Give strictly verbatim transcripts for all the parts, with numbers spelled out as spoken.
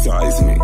Seismic.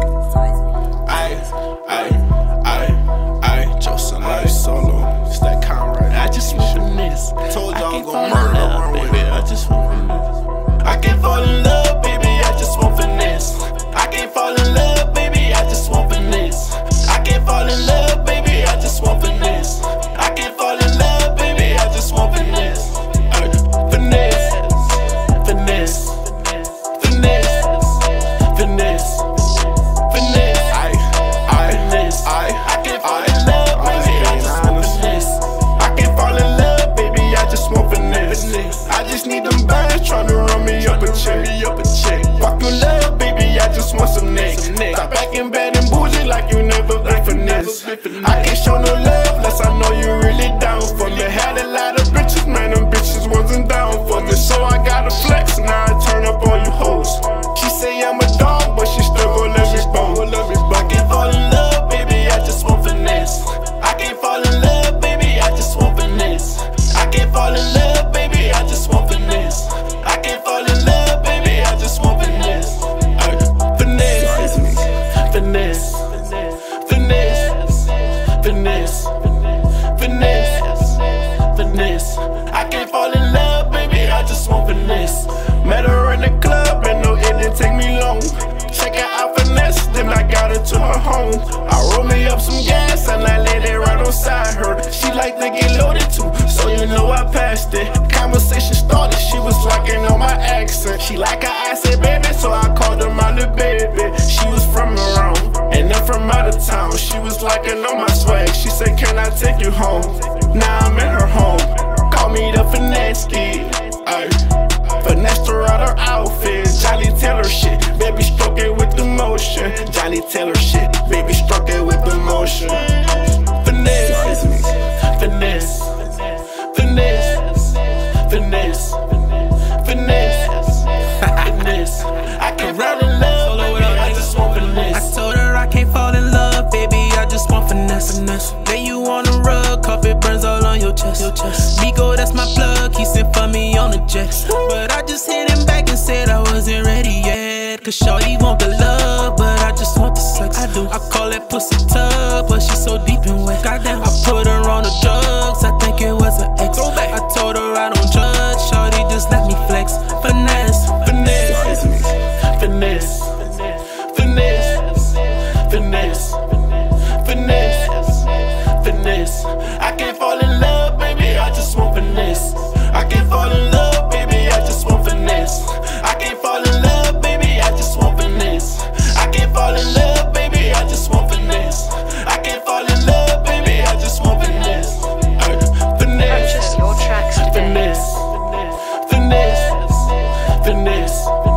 Aye, aye, aye, aye. Joseph Life Solo. It's that Conrad. I just want finesse. Told y'all I'm gon' murder around with it. I just want finesse. I can't fall in love, baby. I just want finesse. I can't fall in love, baby. I just want finesse. I can't fall in love, baby. I just want finesse. I can't fall in love, baby. I just want finesse. Ay, finesse, finesse, finesse, finesse, finesse. I, I, finesse. I, I can't fall in love, baby. I just want finesse. I can't fall in love, baby. I just want finesse. I just need them bands tryna run me up a check. Fuck your love, baby. I just want some neck. Stop acting bad and bougie like you never been finesse. I can't show no love unless I know you really down for me. Had a lot of bitches, man, them bitches wasn't down for me. So I gotta flex, now I turn up on you hoes. She say I'm a dog, but she still gon' let me bone. I can't fall in love, baby, I just want finesse. I can't fall in love, baby, I just want finesse. I can't fall in love, baby, I just want finesse. I can't fall in love, baby, I just want finesse. Ay, finesse, finesse, finesse, finesse, finesse, finesse. I can't fall in love, baby, I just want finesse. Met her in the club and no, it didn't take me long. Check her out finesse, then I got her to her home. I roll me up some gas and I laid it right beside her. She like to get loaded too, so you know I passed it. Conversation started, she was liking on my accent. She like how I said baby, so I called her my little baby. She was from around, and then from out of town. She was liking on my swag, she said can I take you home? Now I'm in her home, call me the finesse kid. Ay, finessed her out her outfit, Johnny Taylor shit. Baby stroke it with the motion, Johnny Taylor shit. Baby stroke it with the motion. Finesse, finesse, finesse, finesse, finesse, finesse. I can't fall in love, baby, I just want finesse. I told her I can't fall in love, baby, I just want finesse. Lay you on the rug, coffee burns all on your chest. Nico, that's my plug, he sent for me on the jet. But I just hit him back and said I wasn't ready yet. Cause shorty want the love, but I just want the sex. I do. I call that pussy tub, but she's so deep and wet. Goddamn, I put her on the drugs, I think it was an ex. I told her I don't judge, shorty just let me flex. Finesse, finesse, finesse, finesse, finesse, finesse, finesse. I can't fall in love, baby, I just want finesse. I can't fall in love, baby, I just want finesse. I can't fall in love, baby, I just want finesse. I can't fall in love, baby, I just want finesse. I can't fall in love, baby, I just want finesse. Ay, finesse, Purchase your tracks today. finesse, finesse, finesse.